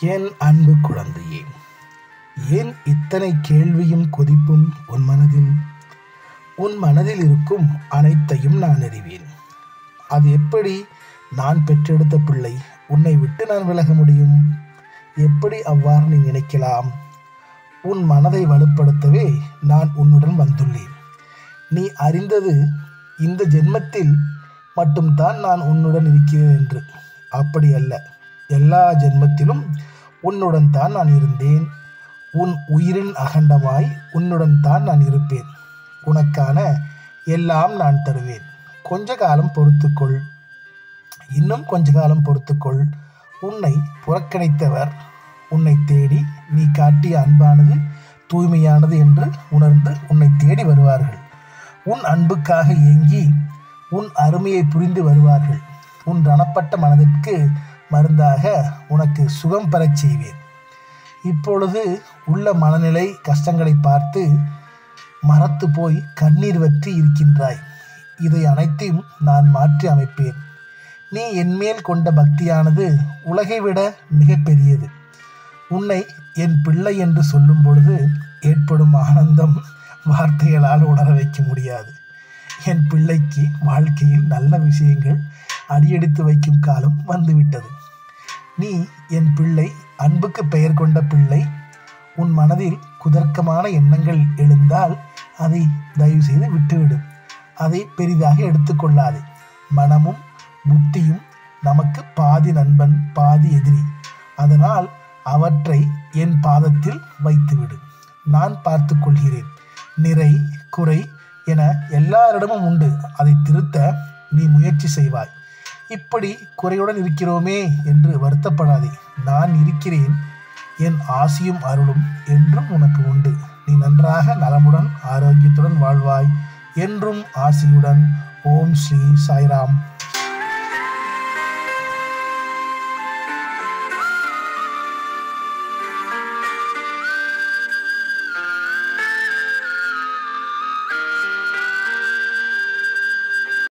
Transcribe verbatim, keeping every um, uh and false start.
என் அன்பு குழந்தையே, ஏன் இத்தனை கேள்வியும் கொதிப்பும் உன் மனதில்? உன் மனதில் இருக்கும் அனைத்தையும் நான் அறிவேன். அது எப்படி? நான் பெற்றெடுத்த பிள்ளை, உன்னை விட்டு நான் விலக முடியும்? எப்படி அவ்வாறு நீ நினைக்கலாம்? உன் மனதை வலுப்படுத்தவே நான் உன்னுடன் வந்துள்ளேன். நீ அறிந்தது இந்த ஜென்மத்தில் மட்டும்தான் நான் உன்னுடன் இருக்கிறேன் என்று. அப்படி அல்ல, எல்லா ஜென்மத்திலும் உன்னுடன் தான் நான் இருந்தேன். உன் உயிரின் அகண்டமாய் உன்னுடன் தான் நான் இருப்பேன். உனக்கான எல்லாம் நான் தருவேன். கொஞ்ச காலம் பொறுத்துக்கொள், இன்னும் கொஞ்ச காலம் பொறுத்துக்கொள். உன்னை புறக்கணித்தவர் உன்னை தேடி நீ காட்டிய அன்பானது தூய்மையானது என்று உணர்ந்து உன்னை தேடி வருவார்கள். உன் அன்புக்காக ஏங்கி உன் அருமையை புரிந்து வருவார்கள். உன் ரணப்பட்ட மனதிற்கு மருந்தாக உனக்கு சுகம் பெறச் செய்வேன். இப்பொழுது உள்ள மனநிலை கஷ்டங்களை பார்த்து மறத்து போய் கண்ணீர் வற்றி இருக்கின்றாய். இதை அனைத்தையும் நான் மாற்றி அமைப்பேன். நீ என்மேல் கொண்ட பக்தியானது உலகை விட மிக பெரியது. உன்னை என் பிள்ளை என்று சொல்லும் பொழுது ஏற்படும் ஆனந்தம் வார்த்தைகளால் உணர வைக்க முடியாது. என் பிள்ளைக்கு வாழ்க்கையில் நல்ல விஷயங்கள் அடியெடுத்து வைக்கும் காலம் வந்துவிட்டது. நீ என் பிள்ளை, அன்புக்கு பெயர் கொண்ட பிள்ளை. உன் மனதில் குதர்க்கமான எண்ணங்கள் எழுந்தால் அதை தயவு செய்து விட்டுவிடு. அதை பெரிதாக எடுத்துக்கொள்ளாதே. மனமும் புத்தியும் நமக்கு பாதி நண்பன், பாதி எதிரி. அதனால் அவற்றை என் பாதத்தில் வைத்துவிடு. நான் பார்த்து கொள்கிறேன். நிறை குறை என எல்லாரிடமும் உண்டு. அதை திருத்த நீ முயற்சி செய்வாய். இப்படி குறையுடன் இருக்கிறோமே என்று வருத்தப்படாதே. நான் இருக்கிறேன். என் ஆசியும் அருளும் என்றும் உனக்கு உண்டு. நீ நன்றாக நலமுடன் ஆரோக்கியத்துடன் வாழ்வாய். என்றும் ஆசியுடன். ஓம் ஸ்ரீ சாய்ராம்.